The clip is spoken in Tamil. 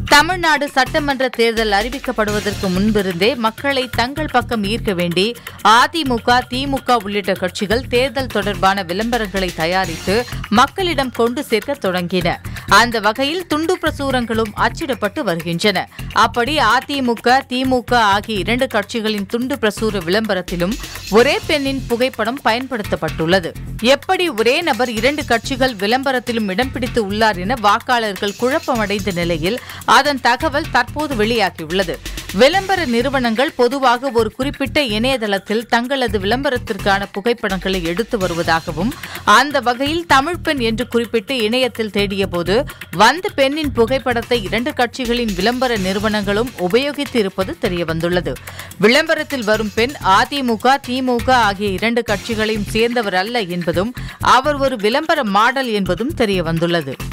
தமிழ்நாடு சட்டமன்ற தேர்தல் அறிவிக்கப்படுவதற்கு முன்பிருந்தே மக்களை தங்கள் பக்கம் ஈர்க்க வேண்டி அதிமுக, திமுக உள்ளிட்ட கட்சிகள் தேர்தல் தொடர்பான விளம்பரங்களை தயாரித்து மக்களிடம் கொண்டு சேர்க்க தொடங்கின. அந்த வகையில் துண்டு பிரசுரங்களும் அச்சிடப்பட்டு வருகின்றன. அப்படி அதிமுக, திமுக ஆகிய இரண்டு கட்சிகளின் துண்டு பிரசுர விளம்பரத்திலும் ஒரே பெண்ணின் புகைப்படம் பயன்படுத்தப்பட்டுள்ளது. எப்படி ஒரே நபர் இரண்டு கட்சிகள் விளம்பரத்திலும் இடம் பிடித்து உள்ளார் என வாக்காளர்கள் குழப்பமடைந்த நிலையில் அதன் தகவல் தற்போது வெளியாகியுள்ளது. விளம்பர நிறுவனங்கள் பொதுவாக ஒரு குறிப்பிட்ட இணையதளத்தில் தங்களது விளம்பரத்திற்கான புகைப்படங்களை எடுத்து வருவதாகவும், அந்த வகையில் தமிழ் பெண் என்று குறிப்பிட்டு இணையத்தில் தேடியபோது வந்த பெண்ணின் புகைப்படத்தை இரண்டு கட்சிகளின் விளம்பர நிறுவனங்களும் உபயோகித்து இருப்பது தெரியவந்துள்ளது. விளம்பரத்தில் வரும் பெண் அதிமுக, திமுக ஆகிய இரண்டு கட்சிகளையும் சேர்ந்தவர் அல்ல என்பதும் அவர் ஒரு விளம்பர மாடல் என்பதும் தெரியவந்துள்ளது.